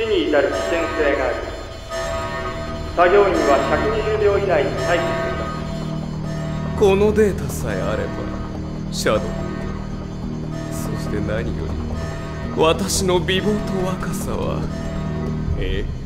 に至る危険性がある。作業員は120秒以内に退避する。 このデータさえあればシャドウ、そして何より私の美貌と若さは